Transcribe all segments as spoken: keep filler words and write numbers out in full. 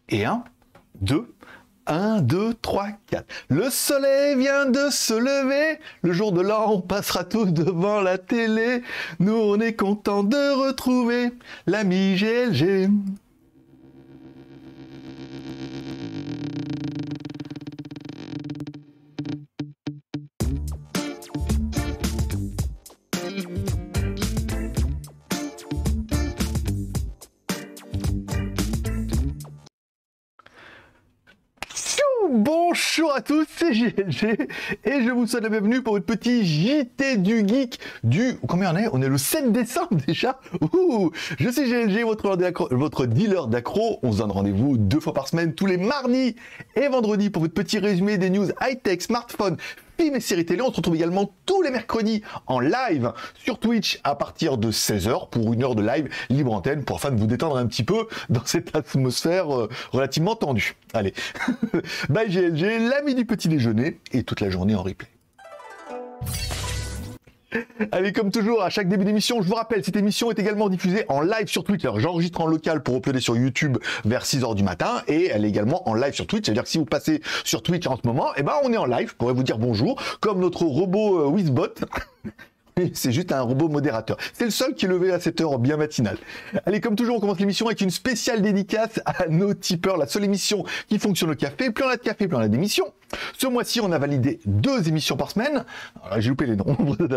Et un, deux, un, deux, trois, quatre. Le soleil vient de se lever. Le jour de l'an, on passera tous devant la télé. Nous, on est contents de retrouver l'ami G L G. Bonjour à tous, c'est G L G et je vous souhaite la bienvenue pour votre petit J T du Geek du... Combien on est? On est le sept décembre déjà. Ouh, je suis G L G, votre, votre dealer d'accro. On se donne rendez-vous deux fois par semaine, tous les mardis et vendredis pour votre petit résumé des news high-tech, smartphone, films et séries télé. On se retrouve également tous les mercredis en live sur Twitch à partir de seize heures pour une heure de live libre antenne pour afin de vous détendre un petit peu dans cette atmosphère euh, relativement tendue. Allez, bye G L G, l'ami du petit déjeuner et toute la journée en replay. Allez, comme toujours, à chaque début d'émission, je vous rappelle, cette émission est également diffusée en live sur Twitch. Alors, j'enregistre en local pour uploader sur YouTube vers six heures du matin et elle est également en live sur Twitch. C'est-à-dire que si vous passez sur Twitch en ce moment, eh ben, on est en live. Je pourrais vous dire bonjour, comme notre robot euh, Wizbot. C'est juste un robot modérateur. C'est le seul qui est levé à cette heure bien matinale. Allez, comme toujours, on commence l'émission avec une spéciale dédicace à nos tipeurs, la seule émission qui fonctionne au café. Plus on a de café, plus on a d'émissions. Ce mois-ci, on a validé deux émissions par semaine. J'ai loupé les noms.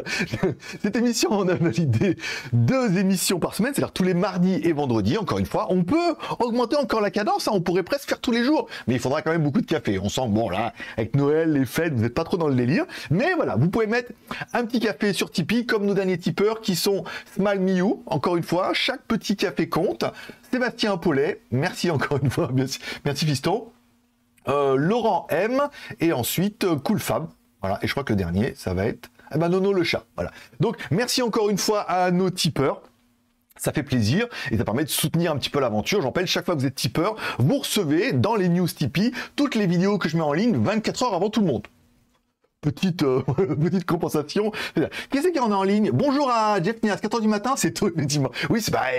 Cette émission, on a validé deux émissions par semaine, c'est-à-dire tous les mardis et vendredis. Encore une fois, on peut augmenter encore la cadence, hein. On pourrait presque faire tous les jours, mais il faudra quand même beaucoup de café. On sent que bon, là, avec Noël, les fêtes, vous n'êtes pas trop dans le délire. Mais voilà, vous pouvez mettre un petit café sur Tipeee, comme nos derniers tipeurs qui sont Smile Miu. Encore une fois, chaque petit café compte. Sébastien Paulet, merci encore une fois, merci, merci Fiston. Euh, Laurent M et ensuite euh, Cool Fab, voilà, et je crois que le dernier ça va être eh ben, Nono le chat, voilà. Donc merci encore une fois à nos tipeurs, ça fait plaisir et ça permet de soutenir un petit peu l'aventure. J'en rappelle, chaque fois que vous êtes tipeur, vous recevez dans les news Tipeee toutes les vidéos que je mets en ligne vingt-quatre heures avant tout le monde. Petite, euh, petite compensation. Qu'est-ce qu'il y en a en ligne? Bonjour à Jeff Nias, quatre heures du matin, c'est tôt, effectivement. Oui, c'est bah,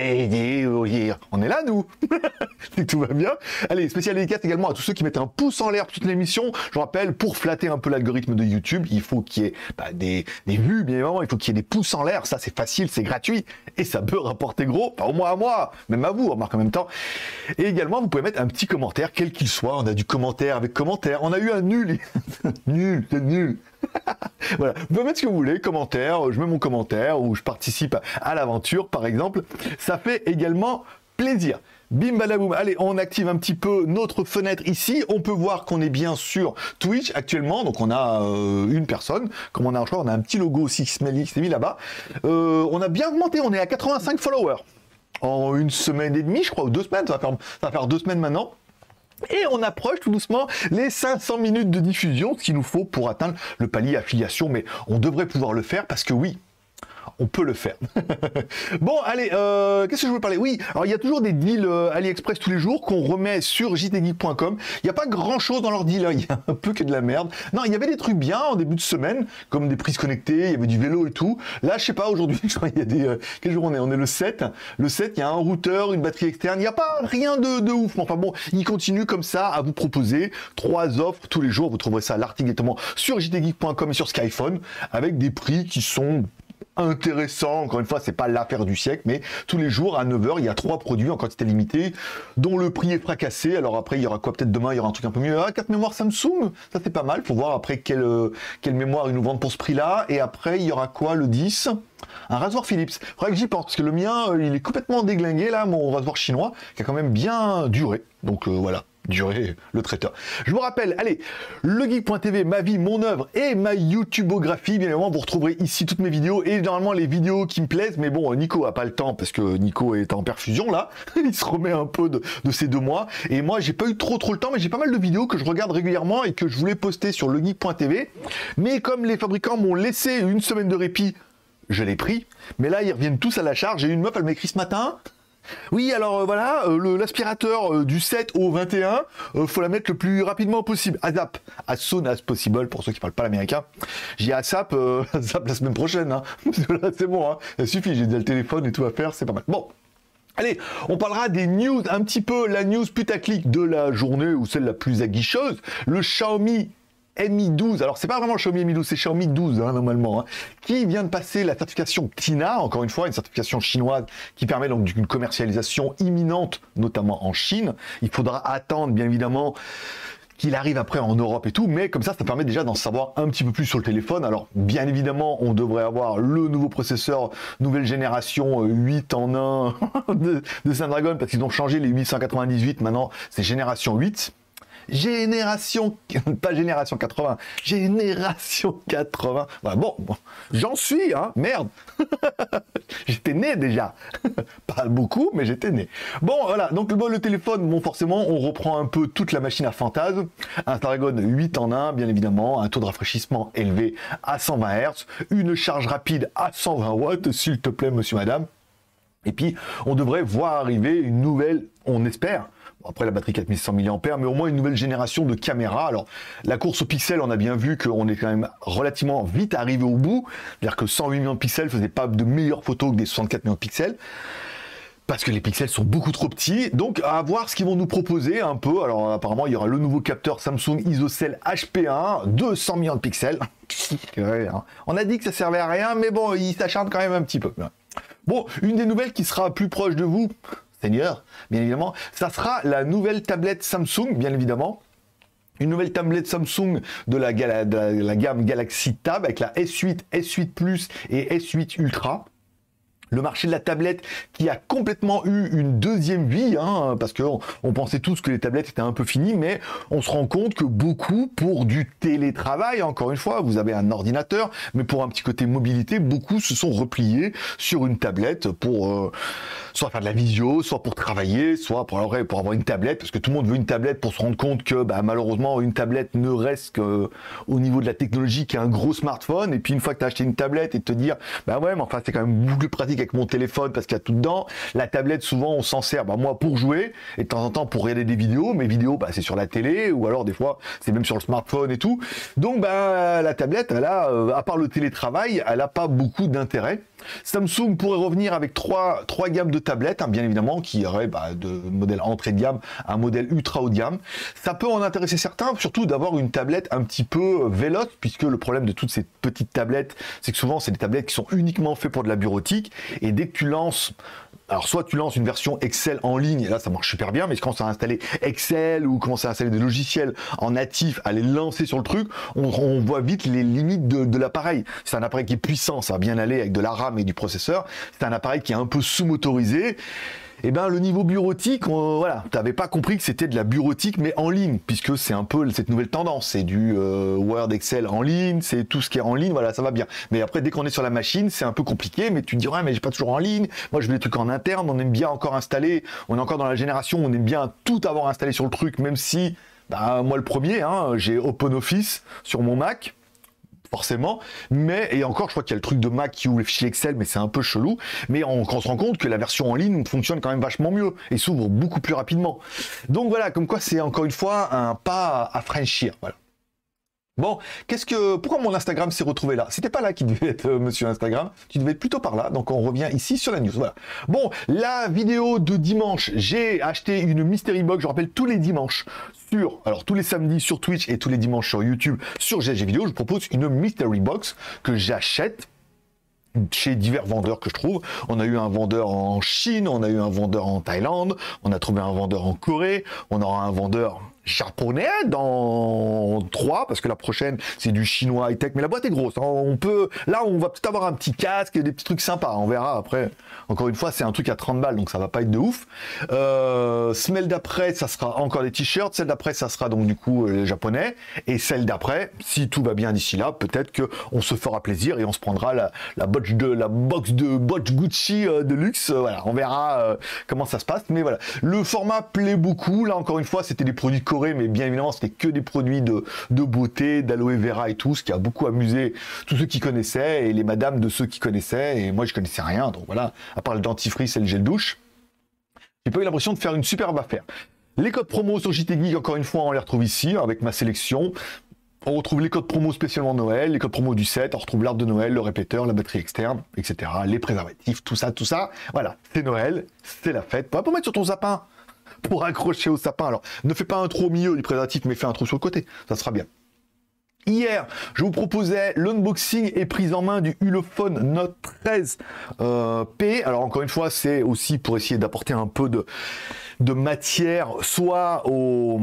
on est là, nous. C'est que tout va bien. Allez, spécial dédicace également à tous ceux qui mettent un pouce en l'air pour toute l'émission. Je rappelle, pour flatter un peu l'algorithme de YouTube, il faut qu'il y ait bah, des, des vues, bien évidemment, il faut qu'il y ait des pouces en l'air. Ça, c'est facile, c'est gratuit. Et ça peut rapporter gros, enfin, au moins à moi, même à vous, remarque en même temps. Et également, vous pouvez mettre un petit commentaire, quel qu'il soit. On a du commentaire avec commentaire. On a eu un nul. Nul, c'est nul. Voilà, vous pouvez mettre ce que vous voulez, commentaire, je mets mon commentaire ou je participe à l'aventure par exemple, ça fait également plaisir. Bim badaboum, allez, on active un petit peu notre fenêtre ici, on peut voir qu'on est bien sur Twitch actuellement, donc on a euh, une personne, comme on a, je crois, on a un petit logo aussi qui s'est mis là-bas, euh, on a bien augmenté, on est à quatre-vingt-cinq followers, en une semaine et demie je crois, ou deux semaines, ça va faire, ça va faire deux semaines maintenant. Et on approche tout doucement les cinq cents minutes de diffusion, ce qu'il nous faut pour atteindre le palier affiliation. Mais on devrait pouvoir le faire parce que oui, on peut le faire. Bon, allez, euh, qu'est-ce que je voulais parler? Oui, alors il y a toujours des deals euh, AliExpress tous les jours qu'on remet sur j t geek point com. Il n'y a pas grand-chose dans leur deal, hein. Il y a un peu que de la merde. Non, il y avait des trucs bien en début de semaine, comme des prises connectées, il y avait du vélo et tout. Là, je sais pas, aujourd'hui, je crois qu'il y a des... Euh, quel jour on est? On est le sept. Le sept, il y a un routeur, une batterie externe. Il n'y a pas rien de, de ouf. Enfin bon, ils continuent comme ça à vous proposer trois offres tous les jours. Vous trouverez ça à l'article directement sur j t geek point com et sur Skyphone, avec des prix qui sont... intéressant, encore une fois, c'est pas l'affaire du siècle, mais tous les jours à neuf heures, il y a trois produits en quantité limitée, dont le prix est fracassé. Alors après, il y aura quoi? Peut-être demain, il y aura un truc un peu mieux. Ah, quatre mémoires Samsung, ça c'est pas mal. Faut voir après quelle, quelle mémoire ils nous vendent pour ce prix-là. Et après, il y aura quoi le dix? Un rasoir Philips. Faudrait que j'y pense, parce que le mien, il est complètement déglingué, là, mon rasoir chinois, qui a quand même bien duré. Donc euh, voilà. Durer le traiteur. Je vous rappelle, allez, legeek point t v, ma vie, mon œuvre et ma YouTubeographie. Bien évidemment, vous retrouverez ici toutes mes vidéos et normalement les vidéos qui me plaisent. Mais bon, Nico a pas le temps parce que Nico est en perfusion là. Il se remet un peu de, de ces deux mois. Et moi, j'ai pas eu trop trop le temps, mais j'ai pas mal de vidéos que je regarde régulièrement et que je voulais poster sur legeek point t v. Mais comme les fabricants m'ont laissé une semaine de répit, je l'ai pris. Mais là, ils reviennent tous à la charge. J'ai une meuf, elle m'a écrit ce matin. Oui, alors euh, voilà, euh, l'aspirateur euh, du sept au vingt et un, euh, faut la mettre le plus rapidement possible. ASAP, as soon as possible, pour ceux qui parlent pas l'américain. J'ai ASAP, euh, ASAP la semaine prochaine, hein. Là, c'est bon, hein. Ça suffit, j'ai déjà le téléphone et tout à faire, c'est pas mal. Bon. Allez, on parlera des news, un petit peu la news putaclic de la journée, ou celle la plus aguicheuse, le Xiaomi Mi douze, alors c'est pas vraiment Xiaomi Mi douze, c'est Xiaomi douze hein, normalement, hein, qui vient de passer la certification T I N A, encore une fois, une certification chinoise qui permet donc une commercialisation imminente, notamment en Chine. Il faudra attendre, bien évidemment, qu'il arrive après en Europe et tout, mais comme ça, ça permet déjà d'en savoir un petit peu plus sur le téléphone. Alors, bien évidemment, on devrait avoir le nouveau processeur nouvelle génération huit en un de, de Snapdragon, parce qu'ils ont changé les huit cent quatre-vingt-dix-huit, maintenant c'est génération huit. Génération, pas génération quatre-vingts, génération quatre-vingts. Voilà, bon, bon j'en suis, hein, merde. J'étais né déjà. Pas beaucoup, mais j'étais né. Bon, voilà, donc bon, le téléphone, bon, forcément, on reprend un peu toute la machine à fantasme. Un Snapdragon huit en un, bien évidemment, un taux de rafraîchissement élevé à cent vingt hertz, une charge rapide à cent vingt watts, s'il te plaît, monsieur, madame. Et puis, on devrait voir arriver une nouvelle, on espère, après la batterie quatre mille cent milliampères, mais au moins une nouvelle génération de caméras. Alors, la course aux pixels, on a bien vu qu'on est quand même relativement vite arrivé au bout. C'est-à-dire que cent huit millions de pixels ne faisaient pas de meilleures photos que des soixante-quatre millions de pixels. Parce que les pixels sont beaucoup trop petits. Donc, à voir ce qu'ils vont nous proposer un peu. Alors, apparemment, il y aura le nouveau capteur Samsung ISOCELL H P un, deux cents millions de pixels. On a dit que ça servait à rien, mais bon, il s'acharne quand même un petit peu. Bon, une des nouvelles qui sera plus proche de vous, Seigneur, bien évidemment, ça sera la nouvelle tablette Samsung, bien évidemment. Une nouvelle tablette Samsung de la, de la, de la gamme Galaxy Tab avec la S huit, S huit Plus et S huit Ultra. Le marché de la tablette qui a complètement eu une deuxième vie, hein, parce qu'on on pensait tous que les tablettes étaient un peu finies, mais on se rend compte que beaucoup, pour du télétravail, encore une fois, vous avez un ordinateur, mais pour un petit côté mobilité, beaucoup se sont repliés sur une tablette pour euh, soit faire de la visio, soit pour travailler, soit pour, alors, pour avoir une tablette, parce que tout le monde veut une tablette pour se rendre compte que bah, malheureusement, une tablette ne reste qu'au niveau de la technologie qu'un gros smartphone, et puis une fois que tu as acheté une tablette et te dire, bah ouais, mais enfin c'est quand même beaucoup plus pratique avec mon téléphone parce qu'il y a tout dedans. La tablette, souvent, on s'en sert, bah, moi, pour jouer, et de temps en temps pour regarder des vidéos. Mes vidéos, bah, c'est sur la télé, ou alors des fois, c'est même sur le smartphone et tout. Donc, bah, la tablette, elle a, euh, à part le télétravail, elle n'a pas beaucoup d'intérêt. Samsung pourrait revenir avec trois, trois gammes de tablettes, hein, bien évidemment, qui auraient bah, de modèle entrée de gamme à un modèle ultra haut de gamme. Ça peut en intéresser certains, surtout d'avoir une tablette un petit peu véloce, puisque le problème de toutes ces petites tablettes, c'est que souvent, c'est des tablettes qui sont uniquement faites pour de la bureautique, et dès que tu lances... Alors, soit tu lances une version Excel en ligne, et là, ça marche super bien, mais quand tu as installé Excel ou commencer à installer des logiciels en natif, à les lancer sur le truc, on, on voit vite les limites de, de l'appareil. C'est un appareil qui est puissant, ça va bien aller avec de la RAM et du processeur. C'est un appareil qui est un peu sous-motorisé. Et ben le niveau bureautique, on, voilà, tu n'avais pas compris que c'était de la bureautique, mais en ligne, puisque c'est un peu cette nouvelle tendance. C'est du euh, Word, Excel en ligne, c'est tout ce qui est en ligne, voilà, ça va bien. Mais après, dès qu'on est sur la machine, c'est un peu compliqué, mais tu te dis, ouais, mais j'ai pas toujours en ligne. Moi, je veux des trucs en interne, on aime bien encore installer, on est encore dans la génération, on aime bien tout avoir installé sur le truc, même si, bah, moi le premier, hein, j'ai OpenOffice sur mon Mac. Forcément, mais, et encore, je crois qu'il y a le truc de Mac qui ouvre les fichiers Excel, mais c'est un peu chelou, mais on, on se rend compte que la version en ligne fonctionne quand même vachement mieux, et s'ouvre beaucoup plus rapidement. Donc voilà, comme quoi c'est encore une fois un pas à franchir, voilà. Bon, qu'est-ce que, pourquoi mon Instagram s'est retrouvé là? C'était pas là qui devait être euh, monsieur Instagram, tu devais être plutôt par là, donc on revient ici sur la news, voilà. Bon, la vidéo de dimanche, j'ai acheté une Mystery Box, je rappelle, tous les dimanches, sur, alors tous les samedis sur Twitch et tous les dimanches sur YouTube, sur G G Vidéo, je propose une Mystery Box que j'achète chez divers vendeurs que je trouve. On a eu un vendeur en Chine, on a eu un vendeur en Thaïlande, on a trouvé un vendeur en Corée, on aura un vendeur japonais dans trois, parce que la prochaine c'est du chinois high-tech, mais la boîte est grosse, hein. On peut, là on va peut-être avoir un petit casque et des petits trucs sympas, on verra après. Encore une fois, c'est un truc à trente balles, donc ça va pas être de ouf. Euh, semaine d'après, ça sera encore des t-shirts, celle d'après, ça sera donc du coup les japonais, et celle d'après, si tout va bien d'ici là, peut-être que on se fera plaisir et on se prendra la, la box de la box de box Gucci euh, de luxe, euh, voilà, on verra euh, comment ça se passe, mais voilà, le format plaît beaucoup. Là encore une fois, c'était des produits Corée, mais bien évidemment, c'était que des produits de, de beauté, d'aloe vera et tout, ce qui a beaucoup amusé tous ceux qui connaissaient et les madames de ceux qui connaissaient. Et moi, je connaissais rien, donc voilà, à part le dentifrice et le gel douche, j'ai pas eu l'impression de faire une superbe affaire. Les codes promo sur J T Geek, encore une fois, on les retrouve ici avec ma sélection. On retrouve les codes promo spécialement Noël, les codes promo du set, on retrouve l'arbre de Noël, le répéteur, la batterie externe, et cetera. Les préservatifs, tout ça, tout ça. Voilà, c'est Noël, c'est la fête. Pour mettre sur ton sapin, pour accrocher au sapin. Alors, ne fais pas un trou au milieu du préservatif, mais fais un trou sur le côté, ça sera bien. Hier, je vous proposais l'unboxing et prise en main du Ulefone Note treize euh, P. Alors encore une fois, c'est aussi pour essayer d'apporter un peu de, de matière, soit au...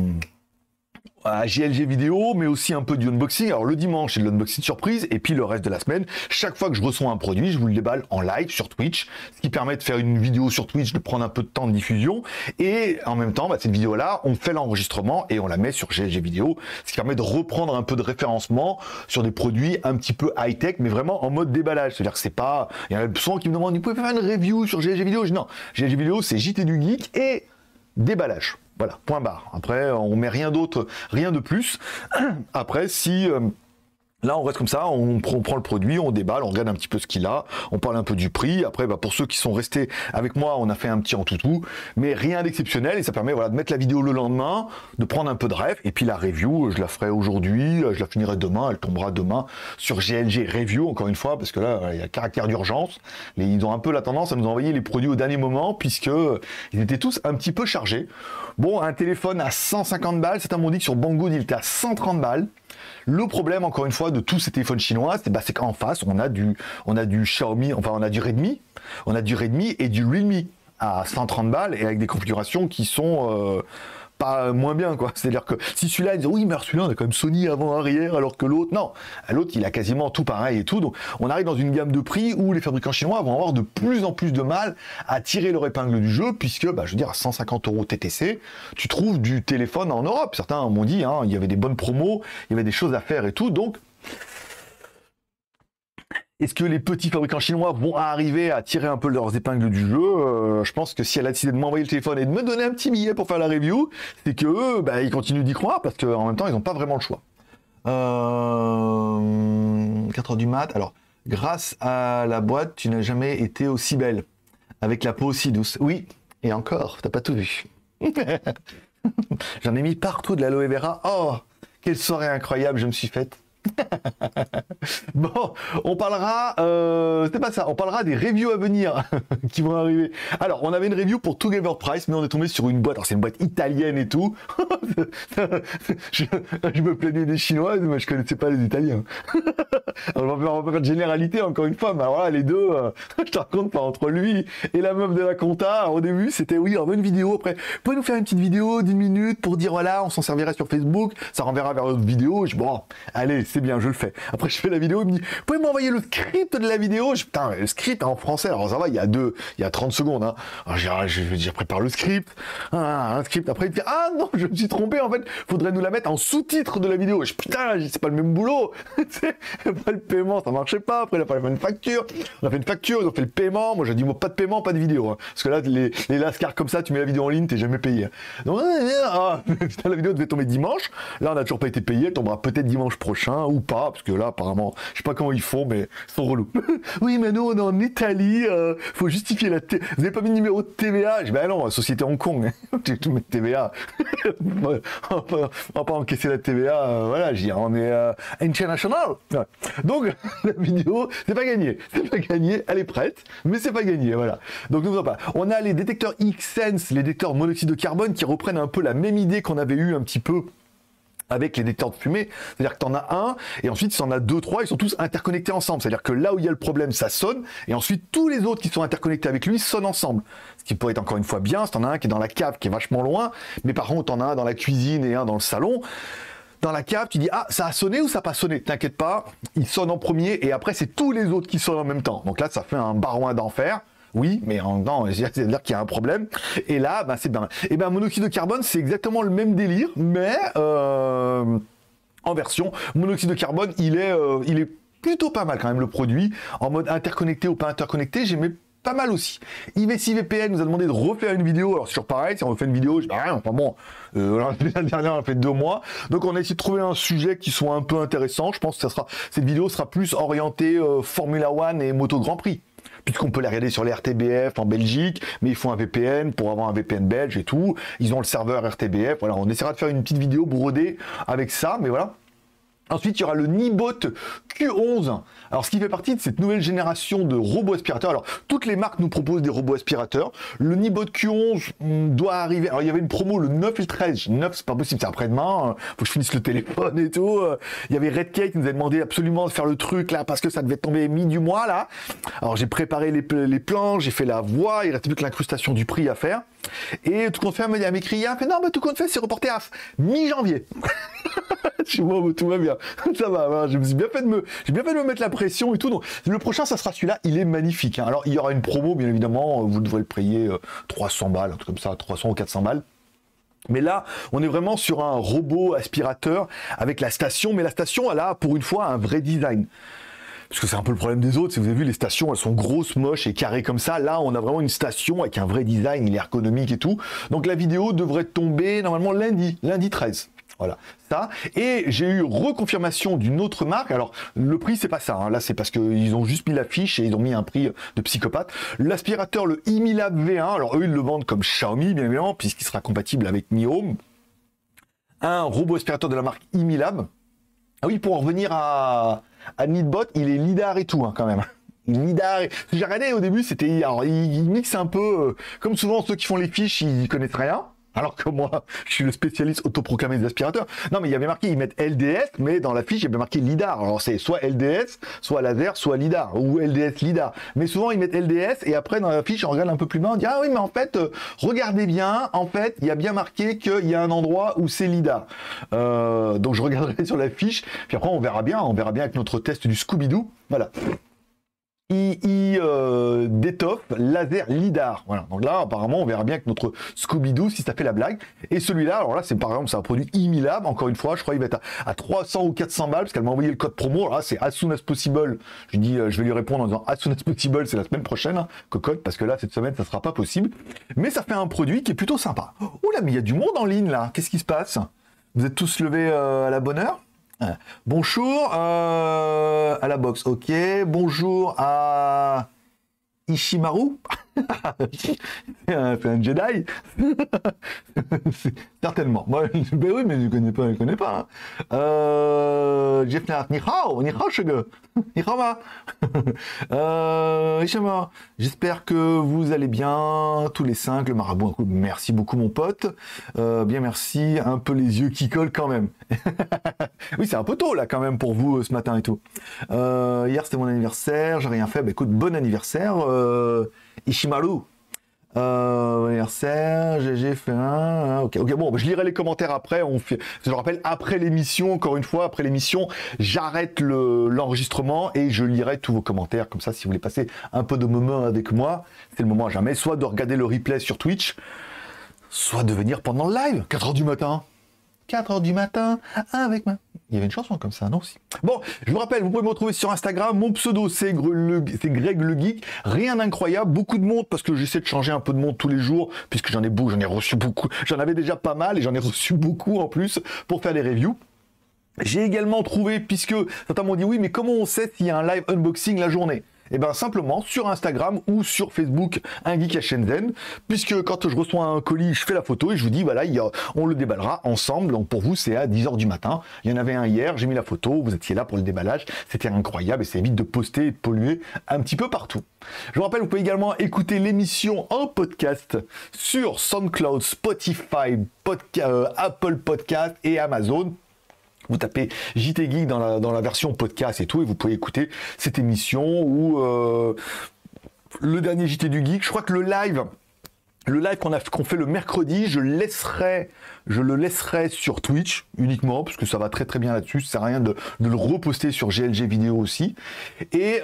à G L G vidéo, mais aussi un peu du unboxing. Alors le dimanche, c'est de l'unboxing surprise, et puis le reste de la semaine, chaque fois que je reçois un produit, je vous le déballe en live sur Twitch, ce qui permet de faire une vidéo sur Twitch, de prendre un peu de temps de diffusion, et en même temps, bah, cette vidéo-là, on fait l'enregistrement et on la met sur G L G vidéo, ce qui permet de reprendre un peu de référencement sur des produits un petit peu high-tech, mais vraiment en mode déballage. C'est-à-dire que c'est pas... Il y en a souvent qui me demandent, vous pouvez faire une review sur G L G vidéo? Je dis non, G L G vidéo, c'est J T du Geek et déballage. Voilà, point barre. Après, on met rien d'autre, rien de plus. Après, si... Euh, là, on reste comme ça, on prend, on prend le produit, on déballe, on regarde un petit peu ce qu'il a, on parle un peu du prix. Après, bah, pour ceux qui sont restés avec moi, on a fait un petit en toutou, mais rien d'exceptionnel, et ça permet voilà, de mettre la vidéo le lendemain, de prendre un peu de rêve, et puis la review, je la ferai aujourd'hui, je la finirai demain, elle tombera demain sur G L G Review, encore une fois, parce que là, il y a caractère d'urgence. Ils ont un peu la tendance à nous envoyer les produits au dernier moment, puisque ils étaient tous un petit peu chargés. Bon, un téléphone à cent cinquante balles, certains m'ont dit que sur Banggood, il était à cent trente balles. Le problème, encore une fois, de tous ces téléphones chinois, c'est bah, qu'en face, on a, du, on a du Xiaomi, enfin, on a du Redmi, on a du Redmi et du Realme à cent trente balles et avec des configurations qui sont euh, pas moins bien, quoi. C'est-à-dire que si celui-là, ils disent oui, mais celui-là, on a quand même Sony avant-arrière, alors que l'autre, non. L'autre, il a quasiment tout pareil et tout. Donc, on arrive dans une gamme de prix où les fabricants chinois vont avoir de plus en plus de mal à tirer leur épingle du jeu, puisque, bah, je veux dire, à cent cinquante euros T T C, tu trouves du téléphone en Europe. Certains m'ont dit, hein, il y avait des bonnes promos, il y avait des choses à faire et tout. Donc, est-ce que les petits fabricants chinois vont arriver à tirer un peu leurs épingles du jeu? euh, Je pense que si elle a décidé de m'envoyer le téléphone et de me donner un petit billet pour faire la review, c'est que eux, bah, ils continuent d'y croire parce qu'en même temps, ils n'ont pas vraiment le choix. Euh... quatre heures du mat. Alors, grâce à la boîte, tu n'as jamais été aussi belle. Avec la peau aussi douce. Oui, et encore, t'as pas tout vu. J'en ai mis partout de l'aloe vera. Oh, quelle soirée incroyable je me suis faite. Bon, on parlera, euh, c'est pas ça, on parlera des reviews à venir qui vont arriver. Alors, on avait une review pour Together Price, mais on est tombé sur une boîte, alors c'est une boîte italienne et tout. je, je me plaignais des Chinois, mais je connaissais pas les Italiens. Alors, on va, faire, on va faire de généralité encore une fois, mais alors là, les deux, euh, je te raconte pas, entre lui et la meuf de la compta, au début, c'était oui, on veut une vidéo, après, vous pouvez nous faire une petite vidéo d'une minute pour dire voilà, on s'en servira sur Facebook, ça renverra vers notre vidéo. Je dis bon, allez, c'est bien, je le fais. Après, je fais la vidéo, il me dit, vous pouvez m'envoyer le script de la vidéo? Je, putain, le script en français, alors ça va, il y a deux, il y a trente secondes, hein. Alors, je, je, je prépare le script, ah, un script, après il me dit, ah non, je me suis trompé, en fait, faudrait nous la mettre en sous-titre de la vidéo. Je, putain, c'est pas le même boulot. Après, le paiement, ça marchait pas, après, il a fallu faire une facture, on a fait une facture, ils ont fait le paiement, moi, j'ai dit, moi, pas de paiement, pas de vidéo, hein. Parce que là, les, les lascars comme ça, tu mets la vidéo en ligne, t'es jamais payé. Donc, ah, putain, la vidéo devait tomber dimanche, là, on n'a toujours pas été payé, elle tombera peut-être dimanche prochain, ou pas, parce que là, apparemment, je sais pas comment ils font, mais ils sont relous. Oui, mais nous, on est en Italie, euh, faut justifier la T... Vous avez pas mis le numéro de T V A? Je dis, ben non, société Hong Kong, tu tout mettre T V A. On va pas, on va pas encaisser la T V A, euh, voilà, je dis, on est euh, international. Ouais. Donc, la vidéo, c'est pas gagné. C'est pas gagné, elle est prête, mais c'est pas gagné, voilà. Donc, ne vous en pas. On a les détecteurs X-Sense, les détecteurs monoxyde de carbone, qui reprennent un peu la même idée qu'on avait eu un petit peu avec les détecteurs de fumée, c'est-à-dire que tu en as un, et ensuite, si en as deux, trois, ils sont tous interconnectés ensemble. C'est-à-dire que là où il y a le problème, ça sonne, et ensuite, tous les autres qui sont interconnectés avec lui sonnent ensemble. Ce qui peut être encore une fois bien, si t'en as un qui est dans la cave, qui est vachement loin, mais par contre, t'en as un dans la cuisine et un dans le salon. Dans la cave, tu dis, ah, ça a sonné ou ça n'a pas sonné? T'inquiète pas, il sonne en premier, et après, c'est tous les autres qui sonnent en même temps. Donc là, ça fait un barouin d'enfer. Oui, mais en temps, c'est-à-dire qu'il y a un problème. Et là, ben, c'est bien. Et ben, monoxyde de carbone, c'est exactement le même délire, mais euh, en version monoxyde de carbone, il est, euh, il est plutôt pas mal quand même le produit. En mode interconnecté ou pas interconnecté, j'aimais pas mal aussi. I V six V P N nous a demandé de refaire une vidéo. Alors c'est toujours pareil, si on refait une vidéo, je dis rien, enfin bon, euh, la dernière on a fait deux mois. Donc on a essayé de trouver un sujet qui soit un peu intéressant. Je pense que ça sera, cette vidéo sera plus orientée euh, Formula One et Moto Grand Prix. Puisqu'on peut les regarder sur les R T B F en Belgique, mais il faut un V P N pour avoir un V P N belge et tout. Ils ont le serveur R T B F. Voilà, on essaiera de faire une petite vidéo brodée avec ça, mais voilà. Ensuite, il y aura le Nibot Q onze. Alors, ce qui fait partie de cette nouvelle génération de robots aspirateurs. Alors, toutes les marques nous proposent des robots aspirateurs. Le Nibot Q onze doit arriver. Alors, il y avait une promo le neuf et le treize. neuf, c'est pas possible, c'est après-demain. Faut que je finisse le téléphone et tout. Il y avait Redcake qui nous a demandé absolument de faire le truc là parce que ça devait tomber mi du mois là. Alors, j'ai préparé les, les plans, j'ai fait la voix. Il reste plus que l'incrustation du prix à faire. Et tout compte fait, elle m'écrit, il fait non, mais tout compte fait, c'est reporté à mi-janvier. Je suis bon, tout va bien. Ça va, je me suis bien fait de me, j'ai bien fait de me mettre la pression et tout. Donc, le prochain, ça sera celui-là. Il est magnifique. Hein. Alors, il y aura une promo, bien évidemment. Vous devrez le payer euh, trois cents balles, un truc comme ça, trois cents ou quatre cents balles. Mais là, on est vraiment sur un robot aspirateur avec la station. Mais la station, elle a, pour une fois, un vrai design. Parce que c'est un peu le problème des autres. Si vous avez vu, les stations, elles sont grosses, moches et carrées comme ça. Là, on a vraiment une station avec un vrai design, il est ergonomique et tout. Donc, la vidéo devrait tomber normalement lundi, lundi treize. Voilà, ça. Et j'ai eu reconfirmation d'une autre marque. Alors, le prix, c'est pas ça. Hein. Là, c'est parce qu'ils ont juste mis l'affiche et ils ont mis un prix de psychopathe. L'aspirateur, le Imilab V un. Alors, eux, ils le vendent comme Xiaomi, bien évidemment, puisqu'il sera compatible avec Mi Home. Un robot aspirateur de la marque Imilab. Ah oui, pour en revenir à, à Neatbot, il est lidar et tout, hein, quand même. Lidar. J'ai regardé au début, c'était. Alors, il, il mixe un peu. Euh, comme souvent, ceux qui font les fiches, ils connaissent rien. Alors que moi, je suis le spécialiste autoproclamé des aspirateurs. Non, mais il y avait marqué, ils mettent L D S, mais dans la fiche, il y avait marqué lidar. Alors c'est soit L D S, soit laser, soit lidar, ou L D S lidar. Mais souvent, ils mettent L D S, et après, dans la fiche, on regarde un peu plus bas, on dit, ah oui, mais en fait, euh, regardez bien, en fait, il y a bien marqué qu'il y a un endroit où c'est lidar. Euh, donc je regarderai sur la fiche, puis après, on verra bien, on verra bien avec notre test du Scooby-Doo. Voilà. I, I euh, d'étoffe laser lidar. Voilà. Donc là, apparemment, on verra bien avec notre Scooby-Doo si ça fait la blague. Et celui-là, alors là, c'est par exemple, c'est un produit Imilab. Encore une fois, je crois qu'il va être à, à trois cents ou quatre cents balles parce qu'elle m'a envoyé le code promo. Alors là, c'est as soon as possible. Je dis, je vais lui répondre en disant as soon as possible, c'est la semaine prochaine, hein, cocotte, parce que là, cette semaine, ça sera pas possible. Mais ça fait un produit qui est plutôt sympa. Oh là, mais il y a du monde en ligne là. Qu'est-ce qui se passe? Vous êtes tous levés euh, à la bonne heure? Bonjour euh, à la boxe, ok. Bonjour à Ishimaru. C'est un, un Jedi. Certainement. Bon, ben oui, mais je ne connais pas, je connais pas. Hein. Euh, Jeff Nart, ni hao, ni hao, shige. Ni hao ma. Euh, Ishima, j'espère que vous allez bien, tous les cinq, le marabout. Merci beaucoup, mon pote. Euh, bien, merci. Un peu les yeux qui collent quand même. Oui, c'est un peu tôt, là, quand même, pour vous, ce matin et tout. Euh, hier, c'était mon anniversaire, j'ai rien fait. Bah, écoute, bon anniversaire, euh, Ishimaru. Euh, anniversaire, G G fait un. Ok, ok, bon, je lirai les commentaires après. On fait, je le rappelle, après l'émission, encore une fois, après l'émission, j'arrête le, l'enregistrement et je lirai tous vos commentaires. Comme ça, si vous voulez passer un peu de moment avec moi, c'est le moment à jamais. Soit de regarder le replay sur Twitch, soit de venir pendant le live, quatre heures du matin. quatre heures du matin, avec ma... Il y avait une chanson comme ça, non aussi. Bon, je vous rappelle, vous pouvez me retrouver sur Instagram. Mon pseudo, c'est Greg le Geek. Rien d'incroyable, beaucoup de monde, parce que j'essaie de changer un peu de monde tous les jours, puisque j'en ai beaucoup, j'en ai reçu beaucoup. J'en avais déjà pas mal, et j'en ai reçu beaucoup en plus, pour faire des reviews. J'ai également trouvé, puisque certains m'ont dit, oui, mais comment on sait s'il y a un live unboxing la journée? Et bien simplement sur Instagram ou sur Facebook, un geek à Shenzhen, puisque quand je reçois un colis, je fais la photo et je vous dis, voilà, il y a, on le déballera ensemble. Donc pour vous, c'est à dix heures du matin. Il y en avait un hier, j'ai mis la photo, vous étiez là pour le déballage. C'était incroyable et ça évite de poster et de polluer un petit peu partout. Je vous rappelle, vous pouvez également écouter l'émission en podcast sur SoundCloud, Spotify, podca euh, Apple Podcast et Amazon. Vous tapez J T Geek dans la, dans la version podcast et tout, et vous pouvez écouter cette émission ou euh, le dernier J T du Geek. Je crois que le live, le live qu'on a qu'on fait le mercredi, je laisserai, je le laisserai sur Twitch uniquement, parce que ça va très très bien là-dessus. Ça sert à rien de, de le reposter sur G L G vidéo aussi. Et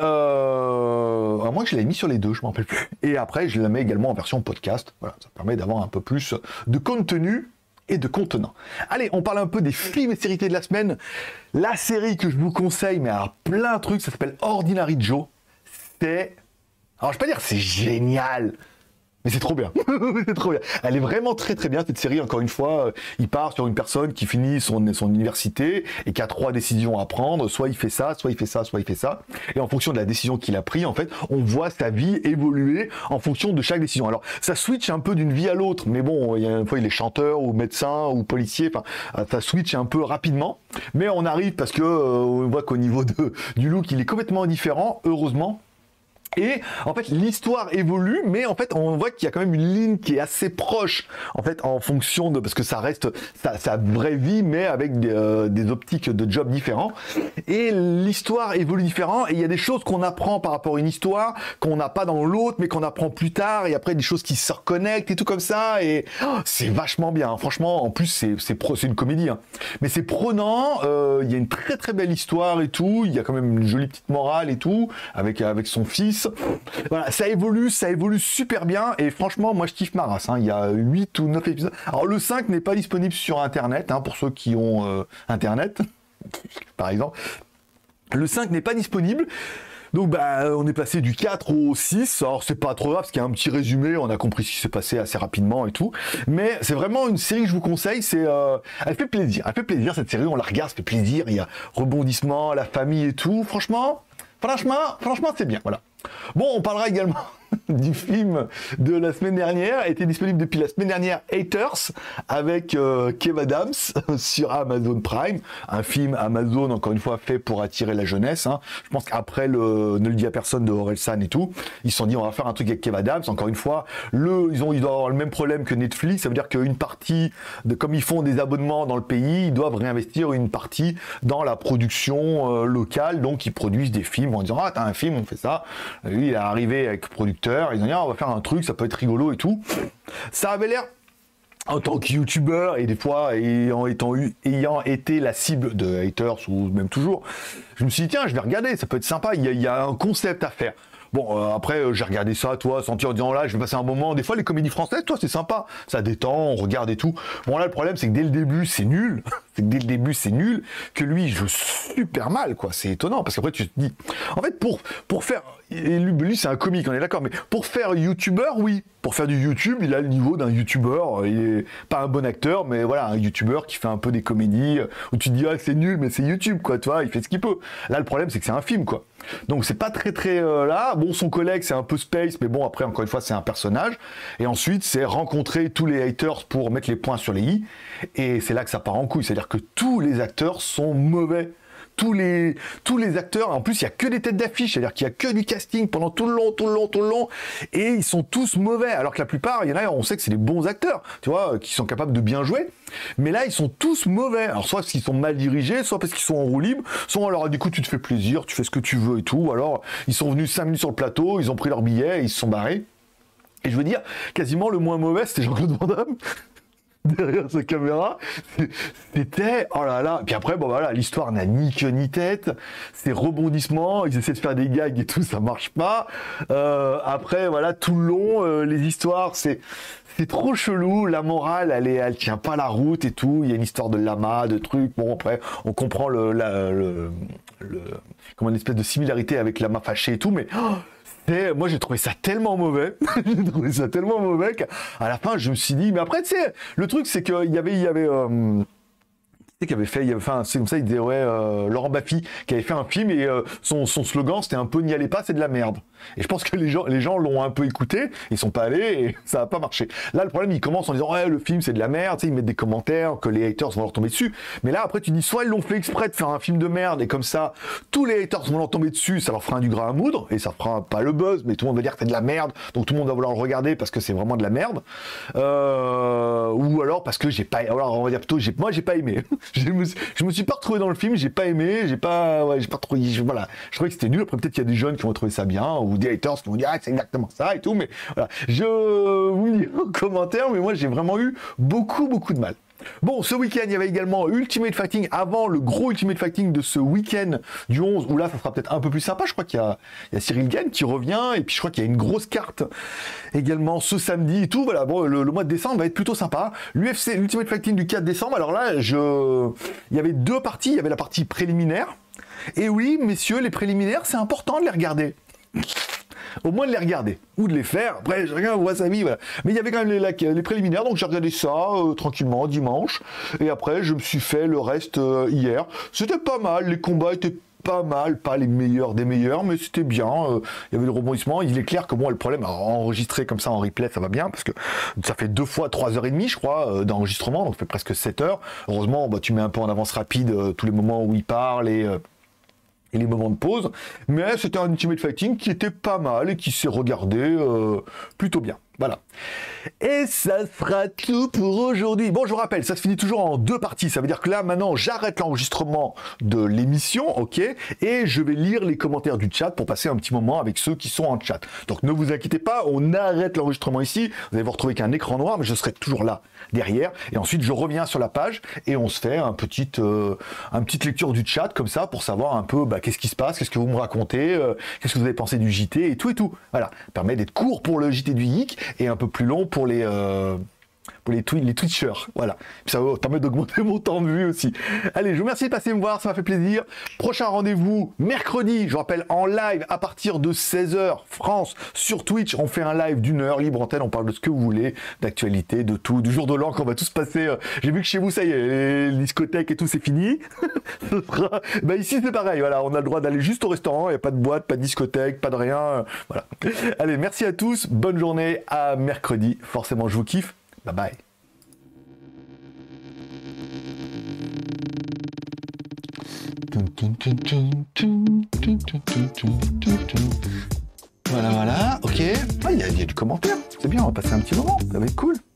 euh, à moins que je l'ai mis sur les deux, je m'en rappelle plus. Et après, je la mets également en version podcast. Voilà, ça permet d'avoir un peu plus de contenu et de contenant. Allez, on parle un peu des films et séries de la semaine. La série que je vous conseille, mais à plein de trucs, ça s'appelle Ordinary Joe. C'est... Alors, je vais pas dire c'est génial, Mais c'est trop bien, c'est trop bien. Elle est vraiment très très bien cette série. Encore une fois, euh, il part sur une personne qui finit son, son université et qui a trois décisions à prendre. Soit il fait ça, soit il fait ça, soit il fait ça. Et en fonction de la décision qu'il a prise, en fait, on voit sa vie évoluer en fonction de chaque décision. Alors ça switch un peu d'une vie à l'autre, mais bon, il y a une fois il est chanteur ou médecin ou policier. Enfin, ça switch un peu rapidement. Mais on arrive parce que euh, on voit qu'au niveau de, du look, il est complètement différent. Heureusement. Et en fait l'histoire évolue, mais en fait on voit qu'il y a quand même une ligne qui est assez proche en fait en fonction de, parce que ça reste sa, sa vraie vie mais avec des, euh, des optiques de job différents, et l'histoire évolue différent, et il y a des choses qu'on apprend par rapport à une histoire qu'on n'a pas dans l'autre mais qu'on apprend plus tard, et après des choses qui se reconnectent et tout comme ça, et oh, c'est vachement bien, hein. Franchement, en plus c'est c'est pro, c'est une comédie, hein. Mais c'est prenant, euh, il y a une très très belle histoire et tout, il y a quand même une jolie petite morale et tout avec avec son fils. Voilà, ça évolue, ça évolue super bien, et franchement, moi je kiffe ma race, hein. Il y a huit ou neuf épisodes. Alors le cinq n'est pas disponible sur Internet, hein, pour ceux qui ont euh, Internet, par exemple. Le cinq n'est pas disponible. Donc bah on est passé du quatre au six, alors c'est pas trop grave parce qu'il y a un petit résumé, on a compris ce qui s'est passé assez rapidement et tout, mais c'est vraiment une série que je vous conseille, c'est euh, elle fait plaisir, elle fait plaisir cette série, on la regarde, ça fait plaisir, il y a rebondissement, la famille et tout, franchement, franchement, franchement c'est bien, voilà. Bon, on parlera également du film de la semaine dernière, était disponible depuis la semaine dernière, Haters, avec euh, Kev Adams sur Amazon Prime, un film Amazon, encore une fois, fait pour attirer la jeunesse, hein. Je pense qu'après le Ne le dis à personne de Orelsan et tout, ils se sont dit on va faire un truc avec Kev Adams, encore une fois, le, ils, ont, ils doivent avoir le même problème que Netflix, ça veut dire qu'une partie, de, comme ils font des abonnements dans le pays, ils doivent réinvestir une partie dans la production euh, locale, donc ils produisent des films en disant ah t'as un film, on fait ça. Lui il est arrivé avec producteur, ils ont dit ah, on va faire un truc, ça peut être rigolo et tout. Ça avait l'air, en tant que youtubeur et des fois ayant, étant eu, ayant été la cible de haters ou même toujours, je me suis dit tiens je vais regarder, ça peut être sympa, il y a, il y a un concept à faire. Bon, euh, après, euh, j'ai regardé ça, toi, sentir en disant là, je vais passer un moment. Des fois, les comédies françaises, toi, c'est sympa. Ça détend, on regarde et tout. Bon, là, le problème, c'est que dès le début, c'est nul. C'est que dès le début, c'est nul. Que lui, il joue super mal, quoi. C'est étonnant. Parce qu'après, tu te dis. En fait, pour, pour faire. Et lui, lui c'est un comique, on est d'accord. Mais pour faire youtubeur, oui. Pour faire du YouTube, il a le niveau d'un youtubeur. Il est pas un bon acteur, mais voilà, un youtubeur qui fait un peu des comédies. Où tu te dis, ah, c'est nul, mais c'est YouTube, quoi. Tu vois, il fait ce qu'il peut. Là, le problème, c'est que c'est un film, quoi. Donc, c'est pas très, très euh, là. Bon, son collègue, c'est un peu space, mais bon, après, encore une fois, c'est un personnage. Et ensuite, c'est rencontrer tous les haters pour mettre les points sur les i. Et c'est là que ça part en couille. C'est-à-dire que tous les acteurs sont mauvais. Tous les, tous les acteurs, en plus, il n'y a que des têtes d'affiche, c'est-à-dire qu'il n'y a que du casting pendant tout le long, tout le long, tout le long, et ils sont tous mauvais, alors que la plupart, il y en a, on sait que c'est des bons acteurs, tu vois, qui sont capables de bien jouer, mais là, ils sont tous mauvais, alors soit parce qu'ils sont mal dirigés, soit parce qu'ils sont en roue libre, soit alors, du coup, tu te fais plaisir, tu fais ce que tu veux et tout, alors, ils sont venus cinq minutes sur le plateau, ils ont pris leur billet, et ils se sont barrés, et je veux dire, quasiment le moins mauvais, c'était Jean-Claude Van Damme, derrière sa caméra, c'était, oh là là, puis après, bon voilà, l'histoire n'a ni queue ni tête, ces rebondissements, ils essaient de faire des gags et tout, ça marche pas, euh, après, voilà, tout le long, euh, les histoires, c'est, c'est trop chelou, la morale, elle est, elle tient pas la route et tout, il y a une histoire de lama, de trucs, bon, après, on comprend le, la, le, le, comme une espèce de similarité avec lama fâché et tout, mais, oh, et moi j'ai trouvé ça tellement mauvais, j'ai trouvé ça tellement mauvais qu'à la fin je me suis dit, mais après tu sais, le truc c'est qu'il y avait, il y avait, euh, qui avait fait, il y avait, enfin c'est comme ça, il disait ouais, euh, Laurent Baffy qui avait fait un film et euh, son, son slogan c'était un peu n'y allez pas, c'est de la merde. Et je pense que les gens, les gens l'ont un peu écouté, ils sont pas allés et ça a pas marché. Là le problème il commence en disant ouais le film c'est de la merde, tu sais, ils mettent des commentaires que les haters vont leur tomber dessus. Mais là après tu dis soit ils l'ont fait exprès de faire un film de merde et comme ça tous les haters vont leur tomber dessus, ça leur fera du gras à moudre et ça fera pas le buzz, mais tout le monde va dire que c'est de la merde, donc tout le monde va vouloir le regarder parce que c'est vraiment de la merde. Euh, ou alors parce que j'ai pas, alors on va dire plutôt j'ai, moi j'ai pas aimé. je, me, je me suis pas retrouvé dans le film, j'ai pas aimé, j'ai pas, ouais, j'ai pas trouvé, je, voilà, je trouvais que c'était nul. Après peut-être qu'il y a des jeunes qui vont trouver ça bien ou des haters qui vont dire ah, c'est exactement ça et tout, mais voilà, je vous le dis en commentaire, mais moi j'ai vraiment eu beaucoup beaucoup de mal. Bon, ce week-end, il y avait également Ultimate Fighting, avant le gros Ultimate Fighting de ce week-end du onze, où là, ça sera peut-être un peu plus sympa. Je crois qu'il y a, il y a Cyril Gane qui revient, et puis je crois qu'il y a une grosse carte également ce samedi et tout. Voilà, bon, le, le mois de décembre va être plutôt sympa. L'U F C, l'Ultimate Fighting du quatre décembre, alors là, je... il y avait deux parties. Il y avait la partie préliminaire. Et oui, messieurs, les préliminaires, c'est important de les regarder. au moins de les regarder ou de les faire. Après, je regarde Wasabi, voilà. Mais il y avait quand même les, les, les préliminaires, donc j'ai regardé ça euh, tranquillement dimanche. Et après, je me suis fait le reste euh, hier. C'était pas mal, les combats étaient pas mal, pas les meilleurs des meilleurs, mais c'était bien. Euh, il y avait le rebondissement. Il est clair que moi, le problème, alors, enregistrer comme ça en replay, ça va bien, parce que ça fait deux fois trois heures et demie, je crois, euh, d'enregistrement, donc ça fait presque sept heures. Heureusement, bah, tu mets un peu en avance rapide euh, tous les moments où il parle et... Euh, et les moments de pause, mais c'était un Ultimate Fighting qui était pas mal et qui s'est regardé euh, plutôt bien. Voilà. Et ça sera tout pour aujourd'hui. Bon, je vous rappelle, ça se finit toujours en deux parties. Ça veut dire que là, maintenant, j'arrête l'enregistrement de l'émission, ok, et je vais lire les commentaires du chat pour passer un petit moment avec ceux qui sont en chat. Donc, ne vous inquiétez pas, on arrête l'enregistrement ici. Vous allez vous retrouver qu'un écran noir, mais je serai toujours là, derrière. Et ensuite, je reviens sur la page et on se fait un petit, euh, un petite lecture du chat, comme ça, pour savoir un peu bah, qu'est-ce qui se passe, qu'est-ce que vous me racontez, euh, qu'est-ce que vous avez pensé du J T et tout et tout. Voilà. Ça permet d'être court pour le J T du Geek et un peu plus long pour les euh, pour les, twi les Twitchers, voilà. Puis ça va permettre d'augmenter mon temps de vue aussi. Allez, je vous remercie de passer me voir, ça m'a fait plaisir. Prochain rendez-vous mercredi, je rappelle, en live à partir de seize heures France sur Twitch. On fait un live d'une heure, libre antenne, on parle de ce que vous voulez, d'actualité, de tout, du jour de l'an qu'on va tous passer. Euh, J'ai vu que chez vous, ça y est, les discothèques et tout, c'est fini. Ce sera... bah, ici, c'est pareil, voilà, on a le droit d'aller juste au restaurant, il n'y a pas de boîte, pas de discothèque, pas de rien. Euh, voilà. Allez, merci à tous, bonne journée, à mercredi. Forcément, je vous kiffe. Bye bye. Voilà, voilà, ok. Ah, il y, y a du commentaire, c'est bien, on va passer un petit moment, ça va être cool.